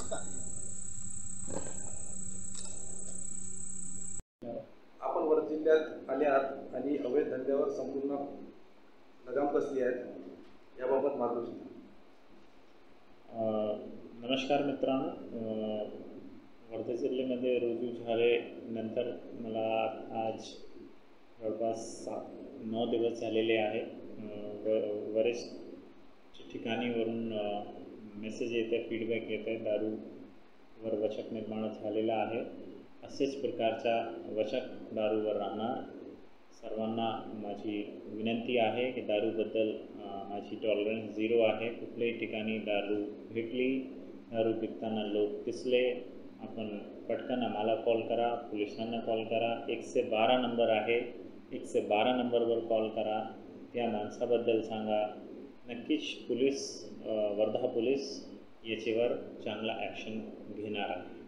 नमस्कार. आपण वर्धा जिल्ह्यात आले आहात आणि अवैध धंद्यावर संपूर्ण लगाम कसली आहेत याबाबत मार्गदर्शन. नमस्कार मित्रांनो, वर्धा जिल्ह्यामध्ये रुजू झाल्यानंतर मला आज जवळपास 9 दिवस झालेले आहे. बरेच ठिकाणीवरून मेसेज येत आहे, फीडबॅक येत आहे, दारूवर वचक निर्माण झालेला आहे. असेच प्रकारच्या वचक दारूवर राहणार सर्वांना माझी विनंती आहे की दारूबद्दल माझी टॉलरन्स 0 आहे. कुठल्याही ठिकाणी दारू भेटली, दारू विकताना लोक दिसले, आपण पटकन आम्हाला कॉल करा, पोलिसांना कॉल करा. 112 नंबर आहे, 112 नंबरवर कॉल करा, त्या माणसाबद्दल सांगा. नक्कीच पोलीस, वर्धा पोलीस याच्यावर चांगला ॲक्शन घेणार आहे.